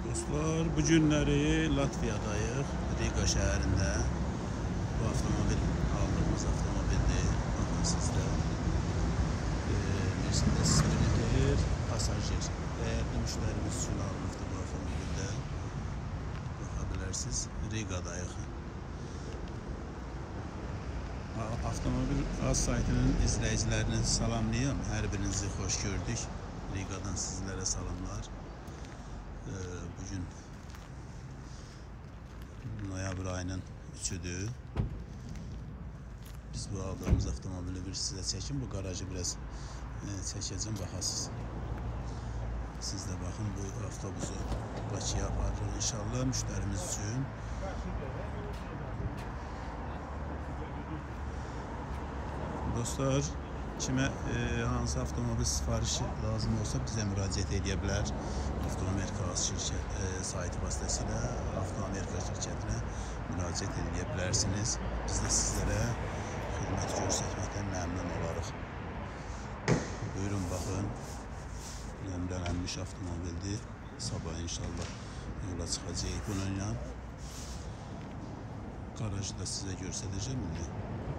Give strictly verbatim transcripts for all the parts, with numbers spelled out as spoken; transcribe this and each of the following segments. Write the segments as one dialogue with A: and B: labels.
A: Dostlar, bu günləri Latviyadayıq, Riga şəhərində. Bu avtomobil aldığımız avtomobildir. Baxın sizdə. E, Mercedes Sprinter Passager. Dəyərli müştərimiz üçün alınıbdır bu avtomobildə. Baxa bilərsiniz, Rigadayıq. Avtomobil az saytının izləyicilərini salamlayım. Hər birinizi xoş gördük. Rigadan sizlərə salamlar. Bugün noyabr ayının üçüdür. Biz bu aldığımız avtomobili bir sizə çəkin. Bu garajı biraz çəkəcəm, baxasınız. Siz də baxın, bu avtobusu Bakıya aparırıq inşallah müştərimiz üçün. Dostlar, kimə e, hansı avtomobil sifarişi lazım olsa bizə müraciət edə bilər. Avtoamerika şirkət e, saytı vasitəsilə Avtoamerika şirkətinə müraciət edə bilərsiniz. Biz də sizlərə xidmət göstərməkdən məmnun olarıq. Buyurun baxın. Nömrələnmiş avtomobildir. Sabah inşallah yola çıxacağıq bununla. Garajı da sizə göstərəcəm indi.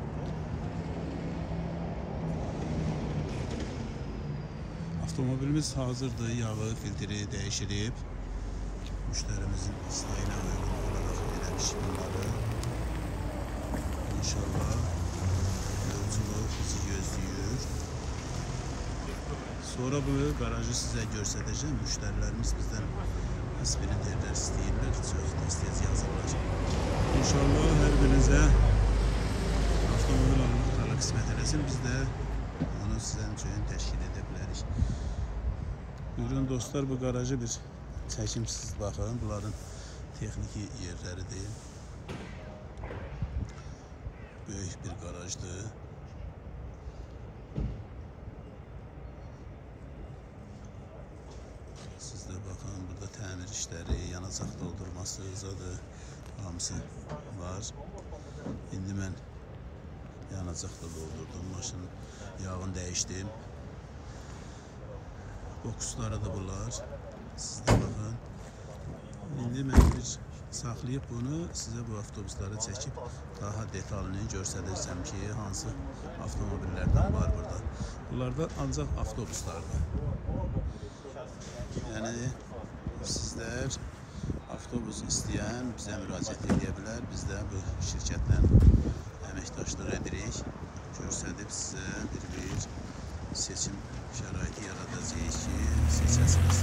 A: Avtomobilimiz hazırdır, yağı, filtri dəyişilib. Müştərimizin istəyinə uyğun olaraq eləmiş bunları. İnşallah yolculuq bizi gözləyir. Sonra bu garajı sizə göstərəcəm. Müştərilərimiz bizdən sprinterlər istəyirlər, sözdə istəyəcək yazırlar. İnşallah hər birinizə avtomobil almaq tala qismət eləsin. Biz də onu sizin üçün təşkil edə bilərik. Buyurun dostlar, bu garajı bir çəkim, siz baxın. Bunların texniki yerləridir. Böyük bir garajdır. Siz də baxın, burada təmir işləri, yanacaq doldurması, zadı hamısı var. İndi mən yanacaq da doldurdum, maşının yağını dəyişdim. Boksları da bunlar. Siz də baxın. İndi mən bir saxlayıb bunu sizə bu avtobusları çəkib daha detalını göstərəcəm ki, hansı avtomobillərdən var burada. Bunlar da ancaq avtobuslardır. Yəni sizlər avtobus istəyən bizə müraciət edə bilər. Biz də bu şirkətlə əməkdaşlıq edirik. Göstərib sizə bir-bir seçim şəraiti yaradacağıq ki, seçəsiniz.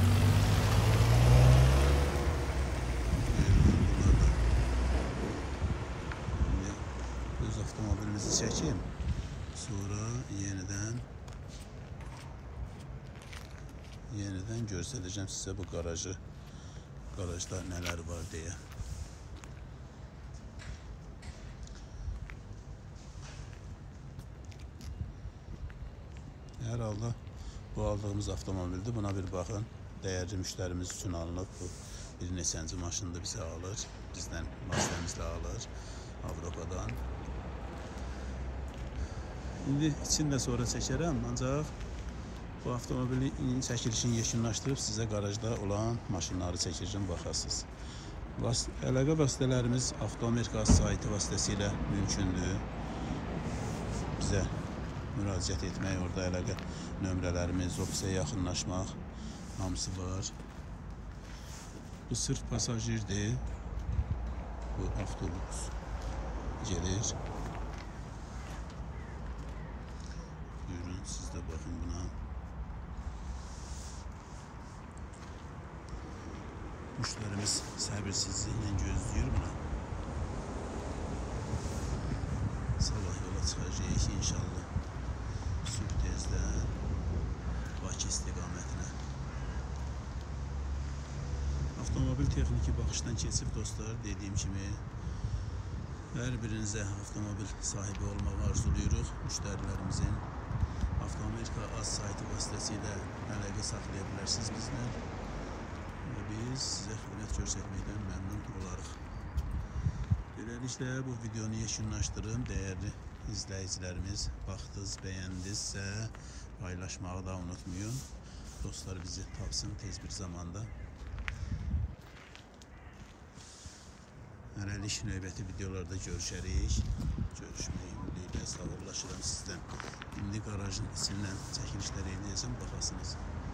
A: Buyurun, bunlar da. Şimdi öz avtomobilimizi çəkeyim. Sonra yenidən yenidən göstərəcəm sizə bu garajı. Garajda nələr var deyə. Hər halda bu aldığımız avtomobildir. Buna bir baxın. Dəyərli müştərimiz üçün alınıb. Bu bir neçənci maşında bizə alır. Bizdən vasitəmizlə alır. Avropadan. İndi içini də sonra çəkərəm. Ancaq bu avtomobili çəkilişini yekunlaşdırıb sizə garajda olan maşınları çəkəcəm, baxarsınız. Əlaqə vasitələrimiz Avtoamerika saytı vasitəsilə mümkündür. Bizə müraciət etmək, orada əlaqə nömrələrimiz, ofisəyə yaxınlaşmaq hamısı var. Bu sırf pasajirdir. Bu avtobus gelir. Buyurun, siz də baxın buna. Müştərimiz səbirsizliklə gözləyir buna. Sabah yola çıxacağıq inşallah. Sübh tezdən Bakı istiqamətinə. Avtomobil texniki baxışdan keçib dostlar, dediyim kimi hər birinizə avtomobil sahibi olmağı arzuluyuruq. Müştərilərimizin Avtoamerika az saytı vasitəsilə əlaqə saxlaya bilərsiniz bizlə və biz sizə xidmət göstərməkdən məmnun olarıq. Beləliklə bu videonu yekunlaşdırın. Dəyərli izləyicilərimiz, baxdınız, bəyəndinizsə paylaşmağı da unutmayın. Dostlar bizi tapsın tez bir zamanda. Hələlik növbəti videolarda görüşərik. Görüşmək ümidi ilə sağollaşıram sizdən. İndi qarajın içindən çəkilişlər eləyəcəm, baxasınız.